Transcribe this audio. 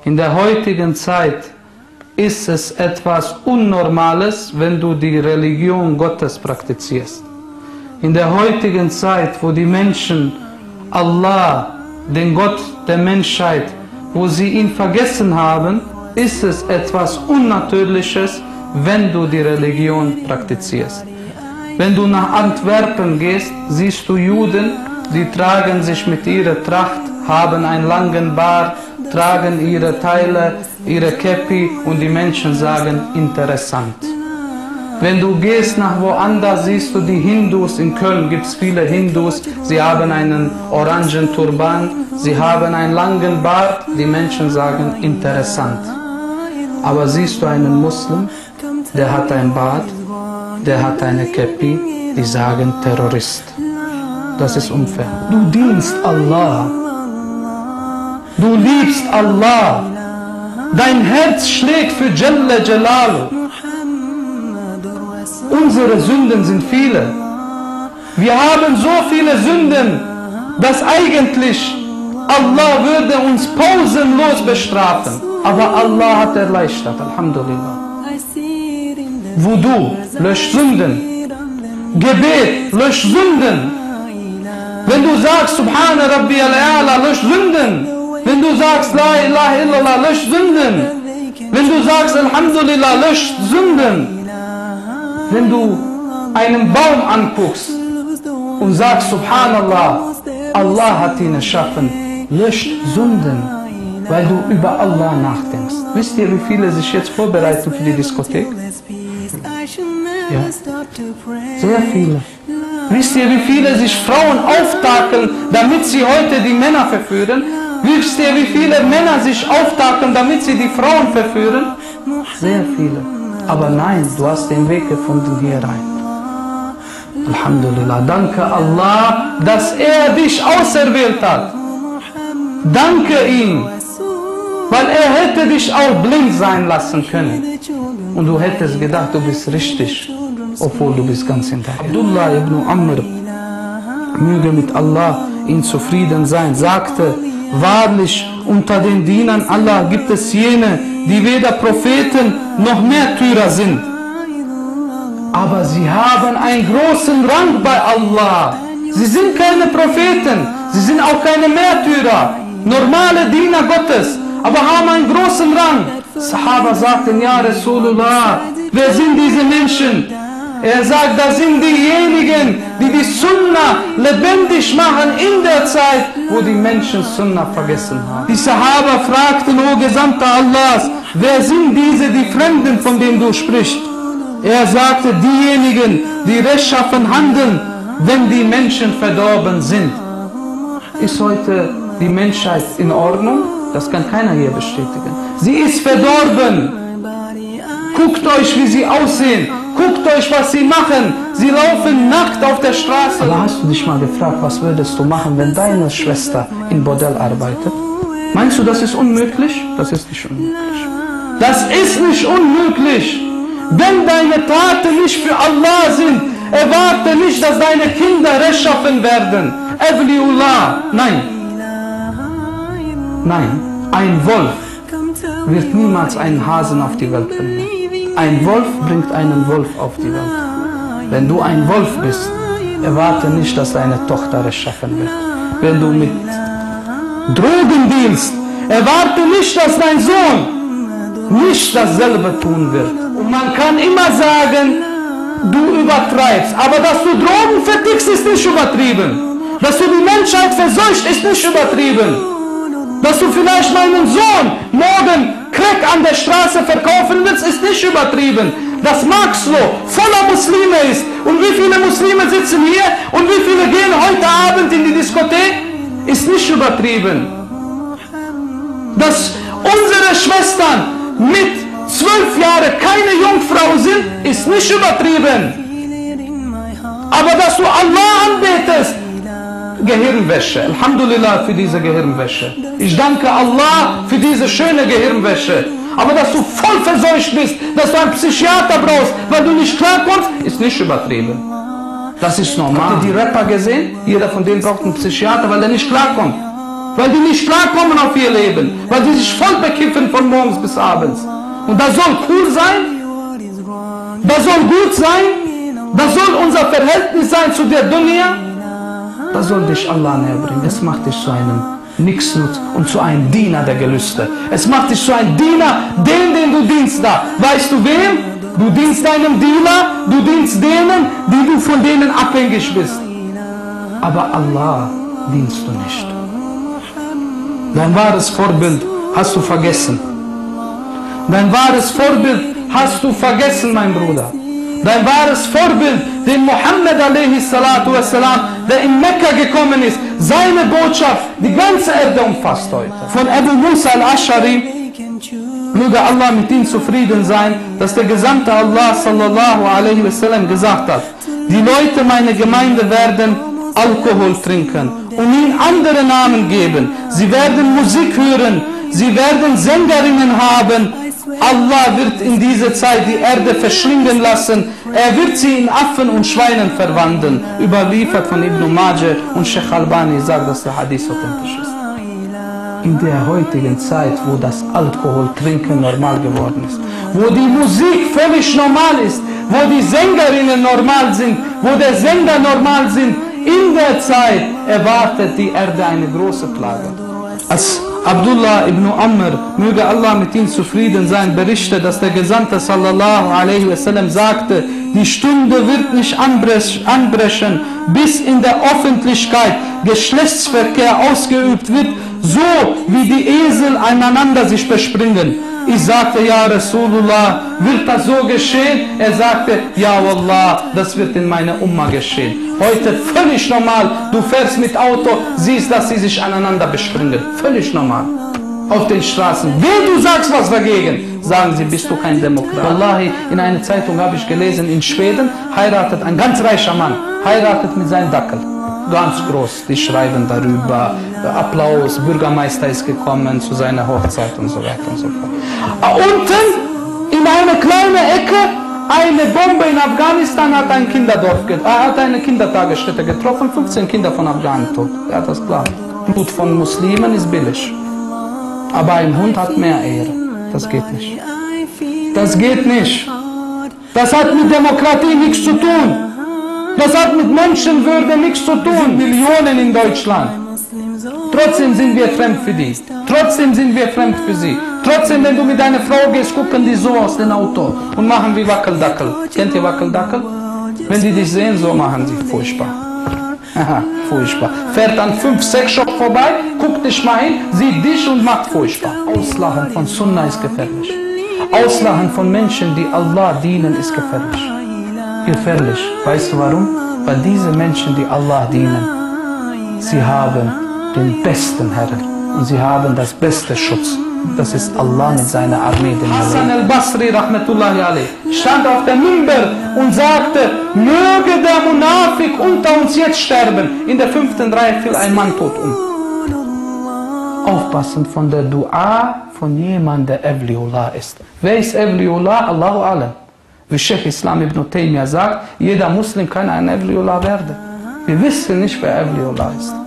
In der heutigen Zeit ist es etwas Unnormales, wenn du die Religion Gottes praktizierst. In der heutigen Zeit, wo die Menschen Allah, den Gott der Menschheit, wo sie ihn vergessen haben, ist es etwas Unnatürliches, wenn du die Religion praktizierst. Wenn du nach Antwerpen gehst, siehst du Juden, die tragen sich mit ihrer Tracht, haben einen langen Bart, tragen ihre Teile, ihre Käppi und die Menschen sagen, interessant. Wenn du gehst nach woanders, siehst du die Hindus, in Köln gibt es viele Hindus, sie haben einen orangen Turban, sie haben einen langen Bart, die Menschen sagen, interessant. Aber siehst du einen Muslim, der hat ein Bart, der hat eine Käppi, die sagen Terrorist. Das ist unfair. Du dienst Allah. Du liebst Allah. Dein Herz schlägt für Jalla Jalalu. Unsere Sünden sind viele. Wir haben so viele Sünden, dass eigentlich Allah würde uns pausenlos bestrafen. Aber Allah hat erleichtert, Alhamdulillah. Wudu löscht Sünden. Gebet löscht Sünden. Wenn du sagst Subhana Rabbi al-A'la, löscht Sünden. Wenn du sagst La ilaha illallah, löscht Sünden. Wenn du sagst Alhamdulillah, löscht Sünden. Wenn du einen Baum anguckst und sagst Subhanallah, Allah hat ihn erschaffen, löscht Sünden, weil du über Allah nachdenkst. Wisst ihr, wie viele sich jetzt vorbereiten für die Diskothek? Ja, sehr viele. Wisst ihr, wie viele sich Frauen auftakeln, damit sie heute die Männer verführen? Wisst ihr, wie viele Männer sich auftakeln, damit sie die Frauen verführen? Sehr viele. Aber nein, du hast den Weg gefunden hier rein. Alhamdulillah. Danke Allah, dass er dich auserwählt hat. Danke ihm. Weil er hätte dich auch blind sein lassen können. Und du hättest gedacht, du bist richtig, obwohl du bist ganz hinterher. Abdullah ibn Amr, möge mit Allah ihn zufrieden sein, sagte, wahrlich unter den Dienern Allah gibt es jene, die weder Propheten noch Märtyrer sind. Aber sie haben einen großen Rang bei Allah. Sie sind keine Propheten, sie sind auch keine Märtyrer, normale Diener Gottes, aber haben einen großen Rang. Sahaba sagten, ja Rasulullah, wer sind diese Menschen? Er sagt, das sind diejenigen, die die Sunna lebendig machen in der Zeit, wo die Menschen Sunna vergessen haben. Die Sahaba fragten, o Gesandter Allahs, wer sind diese, die Fremden, von denen du sprichst? Er sagte, diejenigen, die rechtschaffen handeln, wenn die Menschen verdorben sind. Ist heute die Menschheit in Ordnung? Das kann keiner hier bestätigen. Sie ist verdorben. Guckt euch, wie sie aussehen. Guckt euch, was sie machen. Sie laufen nackt auf der Straße. Aber hast du dich mal gefragt, was würdest du machen, wenn deine Schwester in Bordell arbeitet? Meinst du, das ist unmöglich? Das ist nicht unmöglich. Das ist nicht unmöglich. Wenn deine Taten nicht für Allah sind, erwarte nicht, dass deine Kinder rechtschaffen werden. Evliullah. Nein. Nein. Ein Wolf wird niemals einen Hasen auf die Welt bringen. Ein Wolf bringt einen Wolf auf die Welt. Wenn du ein Wolf bist, erwarte nicht, dass deine Tochter es schaffen wird. Wenn du mit Drogen dealst, erwarte nicht, dass dein Sohn nicht dasselbe tun wird. Und man kann immer sagen, du übertreibst. Aber dass du Drogen vertickst, ist nicht übertrieben. Dass du die Menschheit verseucht, ist nicht übertrieben. Dass du vielleicht meinen Sohn morgen Crack an der Straße verkaufen willst, ist nicht übertrieben. Dass Maxlow voller Muslime ist. Und wie viele Muslime sitzen hier und wie viele gehen heute Abend in die Diskothek, ist nicht übertrieben. Dass unsere Schwestern mit 12 Jahren keine Jungfrau sind, ist nicht übertrieben. Aber dass du Allah anbetest, Gehirnwäsche. Alhamdulillah für diese Gehirnwäsche. Ich danke Allah für diese schöne Gehirnwäsche. Aber dass du voll verseucht bist, dass du einen Psychiater brauchst, weil du nicht klarkommst, ist nicht übertrieben. Das ist normal. Habt ihr die Rapper gesehen? Jeder von denen braucht einen Psychiater, weil er nicht klarkommt. weil die nicht klarkommen auf ihr Leben, weil die sich voll bekiffen von morgens bis abends. Und das soll cool sein, das soll gut sein, das soll unser Verhältnis sein zu der Dunya. Das soll dich Allah näher bringen. Es macht dich zu einem Nichtsnutz und zu einem Diener der Gelüste. Es macht dich zu einem Diener, den du dienst da. Weißt du wem? Du dienst deinem Diener, du dienst denen, die du von denen abhängig bist. Aber Allah dienst du nicht. Dein wahres Vorbild hast du vergessen. Dein wahres Vorbild hast du vergessen, mein Bruder. Dein wahres Vorbild, den Muhammad a.s., der in Mekka gekommen ist, seine Botschaft, die ganze Erde umfasst heute. Von Abu Musa al-Ash'ari, möge Allah mit ihm zufrieden sein, dass der Gesandte Allah sallallahu alaihi wasallam gesagt hat, die Leute meiner Gemeinde werden Alkohol trinken und ihm andere Namen geben. Sie werden Musik hören, sie werden Sängerinnen haben. Allah wird in dieser Zeit die Erde verschlingen lassen. Er wird sie in Affen und Schweinen verwandeln. Überliefert von Ibn Majah und Sheikh Albani sagt, dass der Hadith authentisch ist. In der heutigen Zeit, wo das Alkoholtrinken normal geworden ist, wo die Musik völlig normal ist, wo die Sängerinnen normal sind, wo der Sänger normal sind, in der Zeit erwartet die Erde eine große Plage. Als Abdullah ibn Amr, möge Allah mit ihm zufrieden sein, berichtet, dass der Gesandte sallallahu alaihi wasallam sagte, die Stunde wird nicht anbrechen, bis in der Öffentlichkeit Geschlechtsverkehr ausgeübt wird, so wie die Esel aneinander sich bespringen. Ich sagte, ja Rasulullah, wird das so geschehen? Er sagte, ja Wallah, das wird in meiner Umma geschehen. Heute völlig normal, du fährst mit Auto, siehst, dass sie sich aneinander bespringen. Völlig normal. Auf den Straßen. Wenn du sagst was dagegen, sagen sie, bist du kein Demokrat. Wallahi, in einer Zeitung habe ich gelesen, in Schweden heiratet ein ganz reicher Mann, heiratet mit seinem Dackel. Ganz groß, die schreiben darüber, Applaus, Bürgermeister ist gekommen zu seiner Hochzeit und so weiter und so fort. Unten, in einer kleinen Ecke, eine Bombe in Afghanistan hat ein Kinderdorf, hat eine Kindertagesstätte getroffen, 15 Kinder von Afghanen tot. Ja, das ist klar. Blut von Muslimen ist billig. Aber ein Hund hat mehr Ehre. Das geht nicht. Das geht nicht. Das hat mit Demokratie nichts zu tun. Das hat mit Menschenwürde nichts zu tun. Millionen in Deutschland. Trotzdem sind wir fremd für die. Trotzdem sind wir fremd für sie. Trotzdem, wenn du mit deiner Frau gehst, gucken die so aus dem Auto und machen wie Wackeldackel. Kennt ihr Wackeldackel? Wenn die dich sehen, so machen sie. Furchtbar. Aha, furchtbar. Fährt an 5, 6 Shop vorbei, guckt nicht mal hin, sieht dich und macht furchtbar. Auslachen von Sunna ist gefährlich. Auslachen von Menschen, die Allah dienen, ist gefährlich. Gefährlich. Weißt du warum? Weil diese Menschen, die Allah dienen, sie haben den besten Herrn und sie haben das beste Schutz. Das ist Allah mit seiner Armee. Hassan al-Basri, rahmatullahi alayh, stand auf der Mimber und sagte, möge der Munafik unter uns jetzt sterben. In der 5. Reihe fiel ein Mann tot um. Aufpassen von der Dua von jemandem, der Awliullah ist. Wer ist Awliullah? Allahu alam. Wie Sheikh Islam ibn Taymiyyah sagt, jeder Muslim kann ein Awliullah werden. Wir wissen nicht, wer Awliullah ist.